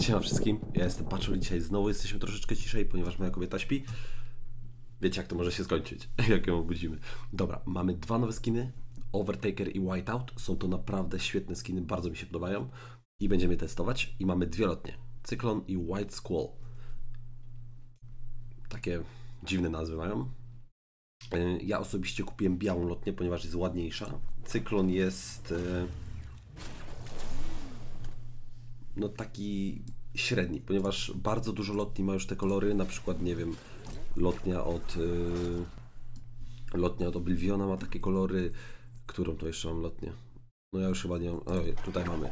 Siema wszystkim, ja jestem Paczul i dzisiaj znowu jesteśmy troszeczkę ciszej, ponieważ moja kobieta śpi. Wiecie jak to może się skończyć, jak ją obudzimy. Dobra, mamy dwa nowe skiny, Overtaker i Whiteout. Są to naprawdę świetne skiny, bardzo mi się podobają i będziemy je testować. I mamy dwie lotnie, Cyclone i White Squall. Takie dziwne nazwy mają. Ja osobiście kupiłem białą lotnię, ponieważ jest ładniejsza. Cyclone jest no taki średni, ponieważ bardzo dużo lotni ma już te kolory, na przykład nie wiem, lotnia od Obliviona ma takie kolory. Którą to jeszcze mam lotnię? No ja już chyba nie mam. O, tutaj mamy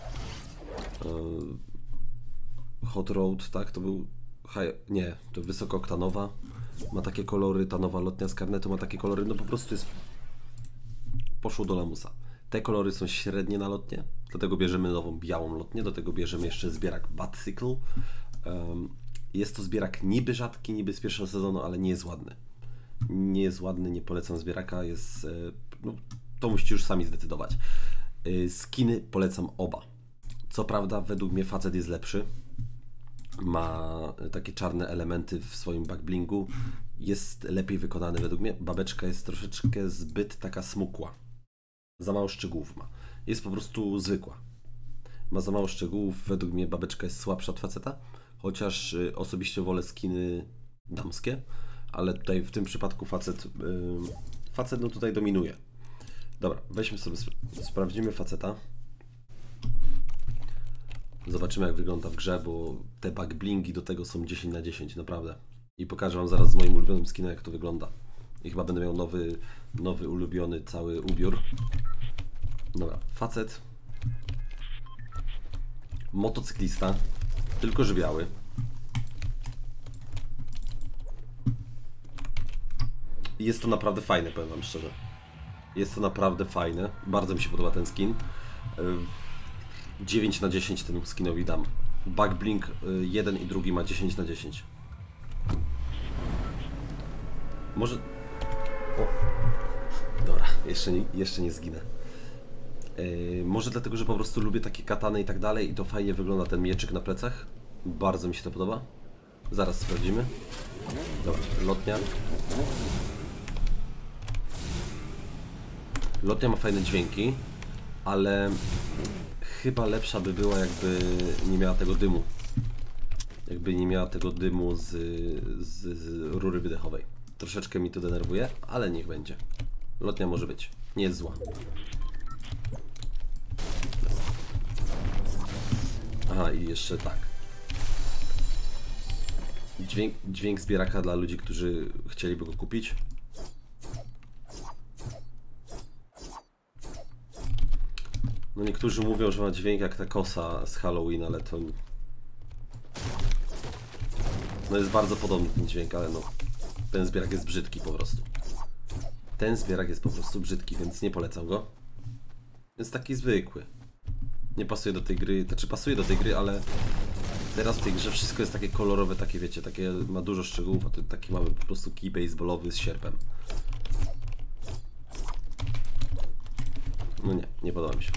Hot Road, tak? To był nie, to wysokooktanowa. Ma takie kolory, ta nowa lotnia z karnetu ma takie kolory, no po prostu jest poszło do lamusa. Te kolory są średnie na lotnie, dlatego bierzemy nową białą lotnię, do tego bierzemy jeszcze zbierak Batcycle. Jest to zbierak niby rzadki, niby z pierwszego sezonu, ale nie jest ładny. Nie jest ładny, nie polecam zbieraka, jest, no, to musicie już sami zdecydować. Skiny polecam oba. Co prawda według mnie facet jest lepszy, ma takie czarne elementy w swoim backblingu, jest lepiej wykonany według mnie. Babeczka jest troszeczkę zbyt taka smukła. Za mało szczegółów ma. Jest po prostu zwykła. Ma za mało szczegółów. Według mnie babeczka jest słabsza od faceta. Chociaż osobiście wolę skiny damskie. Ale tutaj w tym przypadku facet no tutaj dominuje. Dobra, weźmy sobie, sprawdzimy faceta. Zobaczymy jak wygląda w grze, bo te backblingi do tego są 10 na 10, naprawdę. I pokażę wam zaraz z moim ulubionym skinem jak to wygląda. I chyba będę miał nowy ulubiony cały ubiór. Dobra, facet. Motocyklista, tylko że biały. I jest to naprawdę fajne, powiem wam szczerze. Jest to naprawdę fajne. Bardzo mi się podoba ten skin. 9 na 10 temu skinowi dam. Backblink jeden i drugi ma 10 na 10. Może... O. Dobra, jeszcze nie zginę. Może dlatego, że po prostu lubię takie katany i tak dalej i to fajnie wygląda ten mieczyk na plecach. Bardzo mi się to podoba. Zaraz sprawdzimy. Dobra, lotnia. Lotnia ma fajne dźwięki, ale chyba lepsza by była jakby nie miała tego dymu. Jakby nie miała tego dymu z rury wydechowej. Troszeczkę mi to denerwuje, ale niech będzie. Lotnia może być. Nie jest zła. Aha, i jeszcze tak. Dźwięk zbieraka dla ludzi, którzy chcieliby go kupić. No niektórzy mówią, że ma dźwięk jak ta kosa z Halloween, ale to... No jest bardzo podobny ten dźwięk, ale no... Ten zbierak jest brzydki po prostu. Ten zbierak jest po prostu brzydki, więc nie polecam go. Jest taki zwykły. Nie pasuje do tej gry, znaczy pasuje do tej gry, ale... Teraz w tej grze wszystko jest takie kolorowe, takie wiecie, takie ma dużo szczegółów, a tu taki mamy po prostu kij baseballowy z sierpem. No nie podoba mi się.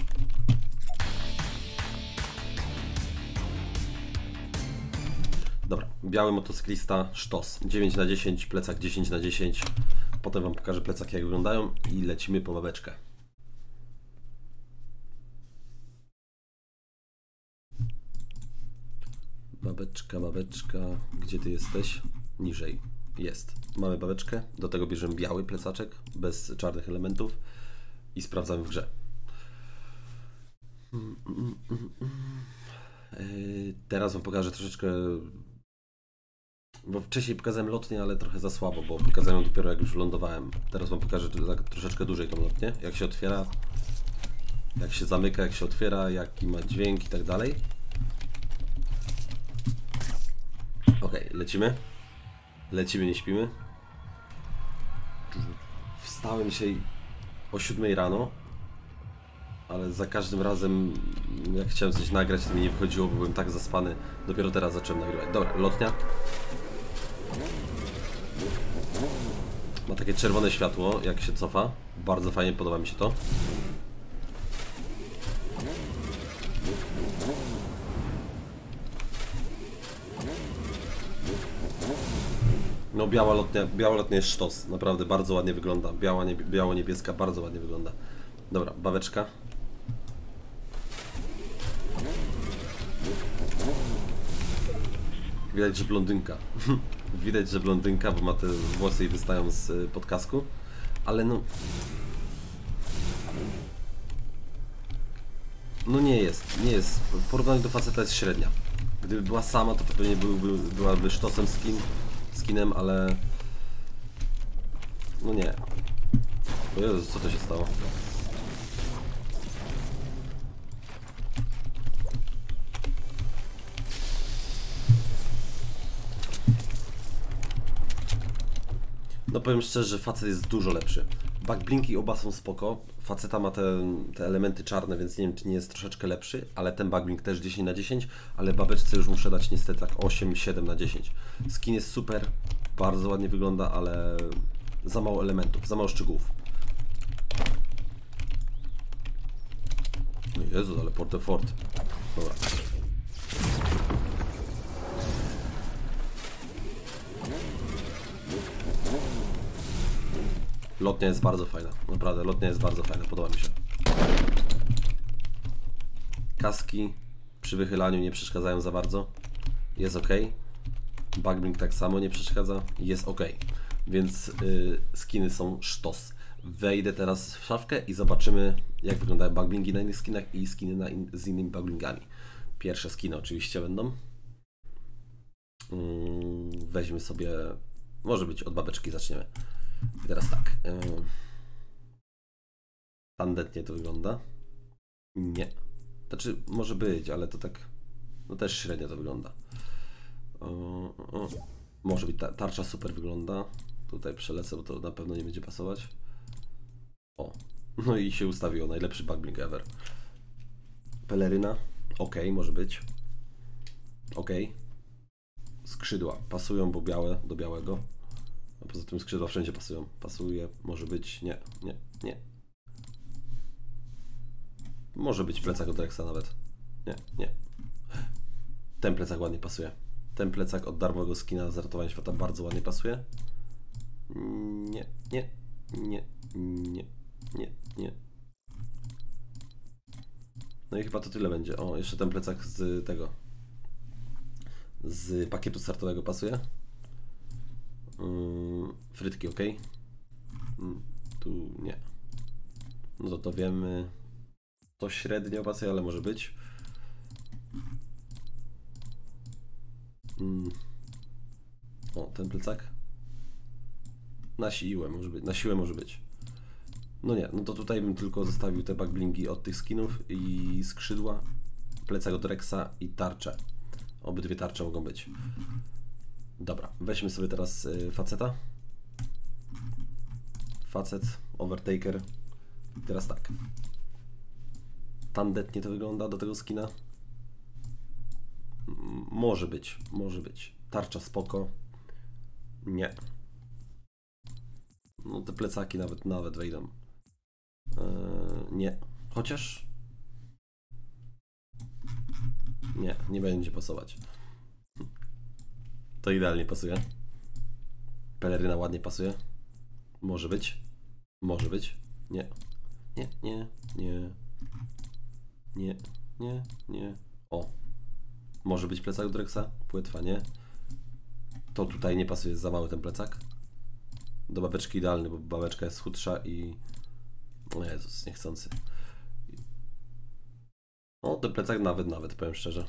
Dobra, biały motocyklista, sztos. 9 na 10, plecak 10 na 10. Potem wam pokażę plecaki jak wyglądają i lecimy po babeczkę. Babeczka, gdzie ty jesteś? Niżej. Jest. Mamy babeczkę, do tego bierzemy biały plecaczek, bez czarnych elementów i sprawdzamy w grze. Teraz wam pokażę troszeczkę, bo wcześniej pokazałem lotnię, ale trochę za słabo, bo pokazałem ją dopiero jak już lądowałem. Teraz wam pokażę tak troszeczkę dłużej tą lotnię, jak się otwiera, jak się zamyka, jak się otwiera, jaki ma dźwięk i tak dalej. Ok, lecimy. Lecimy, nie śpimy. Wstałem dzisiaj o 7 rano, ale za każdym razem jak chciałem coś nagrać, to mi nie wychodziło, bo byłem tak zaspany. Dopiero teraz zacząłem nagrywać. Dobra, lotnia. Ma takie czerwone światło, jak się cofa. Bardzo fajnie, podoba mi się to. No biała lotnia jest sztos, naprawdę bardzo ładnie wygląda. Biało-niebieska bardzo ładnie wygląda. Dobra, babeczka. Widać, że blondynka. Widać, że blondynka, bo ma te włosy i wystają z podkasku. Ale no... No nie jest. W porównaniu do faceta jest średnia. Gdyby była sama, to pewnie byłaby sztosem skinem, ale... No nie. O Jezus, co to się stało? No powiem szczerze, że facet jest dużo lepszy. Backblinki oba są spoko. Faceta ma te elementy czarne, więc nie wiem, czy nie jest troszeczkę lepszy, ale ten backblink też 10 na 10, ale babeczce już muszę dać niestety tak 8-7 na 10. Skin jest super, bardzo ładnie wygląda, ale za mało elementów, za mało szczegółów. O Jezu, ale Portefort. Dobra. Lotnia jest bardzo fajna, naprawdę, lotnia jest bardzo fajna, podoba mi się. Kaski przy wychylaniu nie przeszkadzają za bardzo, jest ok. Backblink tak samo nie przeszkadza, jest ok. Więc skiny są sztos. Wejdę teraz w szafkę i zobaczymy, jak wyglądają backblinki na innych skinach i skiny z innymi backblinkami. Pierwsze skiny oczywiście będą. Weźmy sobie, może być od babeczki zaczniemy. I teraz tak. Tandetnie to wygląda. Nie. Znaczy, może być, ale to tak... No też średnio to wygląda. Może być, tarcza super wygląda. Tutaj przelecę, bo to na pewno nie będzie pasować. O. No i się ustawiło. Najlepszy backblink ever. Peleryna. Ok, może być. Ok. Skrzydła pasują, bo białe do białego. A poza tym skrzydła wszędzie pasują. Pasuje, może być, nie. Może być plecak od Rexa nawet. Nie. Ten plecak ładnie pasuje. Ten plecak od darmowego skina z ratowania świata bardzo ładnie pasuje. Nie. No i chyba to tyle będzie. O, jeszcze ten plecak z tego. Z pakietu startowego pasuje. Frytki ok. Tu nie. No to wiemy. To średnio pasuje, ale może być. O, ten plecak. Na siłę może być. Na siłę może być. No nie, no to tutaj bym tylko zostawił te backblinki od tych skinów i skrzydła, plecak od Rexa i tarcze. Obydwie tarcze mogą być. Dobra, weźmy sobie teraz faceta. Facet, Overtaker. I teraz tak. Tandetnie to wygląda do tego skina. Może być. Tarcza spoko. Nie. No te plecaki nawet wejdą. Nie. Chociaż... Nie będzie pasować. To idealnie pasuje. Peleryna ładnie pasuje. Może być. Nie. O. Może być plecak do Rexa. Płetwa, nie. To tutaj nie pasuje, jest za mały ten plecak. Do babeczki idealny, bo babeczka jest chudsza i... O Jezus, niechcący. O, ten plecak nawet, powiem szczerze.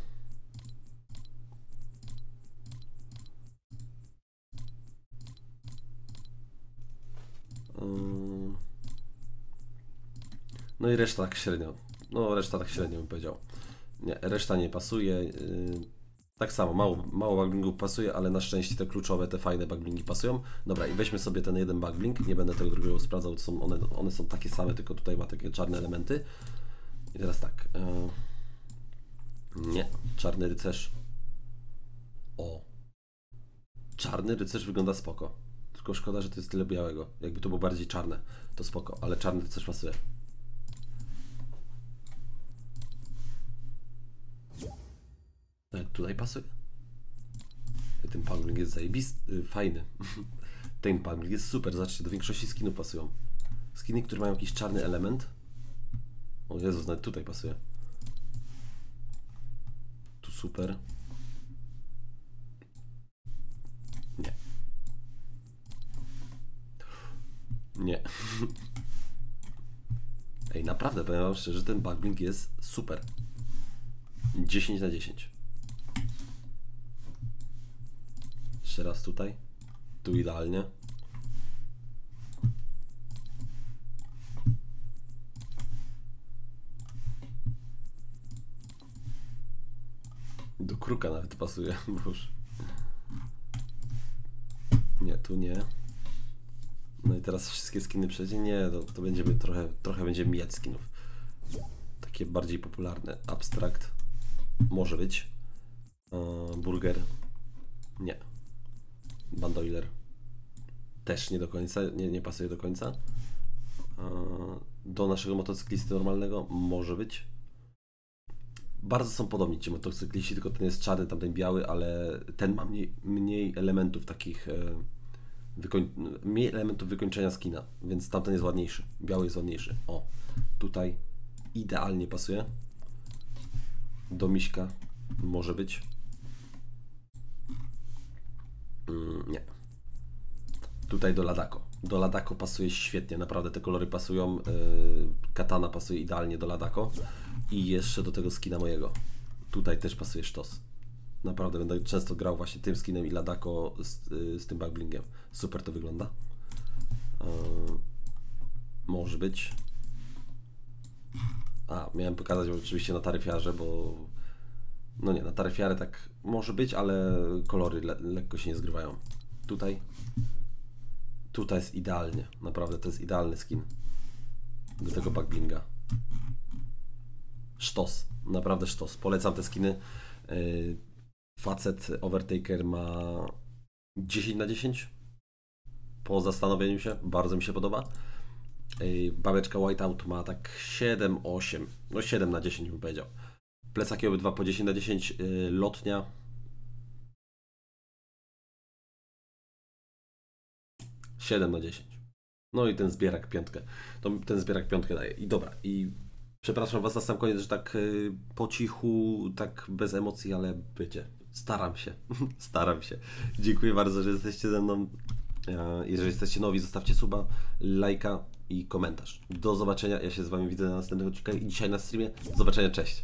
No i reszta tak średnio. No, reszta tak średnio bym powiedział. Nie, reszta nie pasuje. Tak samo, mało backblinków pasuje, ale na szczęście te kluczowe, te fajne backblinki pasują. Dobra, i weźmy sobie ten jeden backblink. Nie będę tego drugiego sprawdzał, one są takie same, tylko tutaj ma takie czarne elementy. I teraz tak. Nie, czarny rycerz. O. Czarny rycerz wygląda spoko. Tylko szkoda, że to jest tyle białego. Jakby to było bardziej czarne, to spoko, ale czarny rycerz pasuje. Tak, tutaj pasuje. Ten pangling jest zajebisty, fajny. Ten pangling jest super, zobaczcie, do większości skinów pasują. Skiny, które mają jakiś czarny element. O Jezus, nawet tutaj pasuje. Tu super. Nie. Nie. Ej, naprawdę, powiem wam szczerze, ten backbling jest super. 10 na 10. Jeszcze raz tutaj. Tu idealnie. Do kruka nawet pasuje. Boże. Nie, tu nie. No i teraz wszystkie skiny przejdzie. Nie, to będziemy trochę będziemy mijać skinów. Takie bardziej popularne. Abstract. Może być. Burger. Nie. Bandoiler. Też nie do końca. Nie pasuje do końca. Do naszego motocyklisty normalnego może być. Bardzo są podobni ci motocykliści, tylko ten jest czarny, tamten biały, ale ten ma mniej elementów takich, mniej elementów wykończenia skina, więc tamten jest ładniejszy, biały jest ładniejszy. O, tutaj idealnie pasuje. Do Miśka może być. Nie. Tutaj do Ladako. Do Ladako pasuje świetnie, naprawdę te kolory pasują. Katana pasuje idealnie do Ladako. I jeszcze do tego skina mojego. Tutaj też pasuje sztos. Naprawdę będę często grał właśnie tym skinem i Ladako z tym backblingiem. Super to wygląda. Może być. Miałem pokazać oczywiście na taryfiarze, bo... No nie, na taryfiarę tak może być, ale kolory lekko się nie zgrywają. Tutaj jest idealnie. Naprawdę to jest idealny skin do tego backblinga. Sztos, naprawdę sztos. Polecam te skiny. Facet Overtaker ma 10 na 10. Po zastanowieniu się, bardzo mi się podoba. Babeczka Whiteout ma tak 7, 8. No 7 na 10 bym powiedział. Plecaki obydwa po 10 na 10. Lotnia. Siedem na 10. No i ten zbierak piątkę. Ten zbierak piątkę daje. I dobra, i przepraszam was na sam koniec, że tak po cichu, tak bez emocji, ale bycie. Staram się. Staram się. Dziękuję bardzo, że jesteście ze mną. Jeżeli jesteście nowi, zostawcie suba, lajka i komentarz. Do zobaczenia. Ja się z wami widzę na następnym odcinku i dzisiaj na streamie. Do zobaczenia, cześć.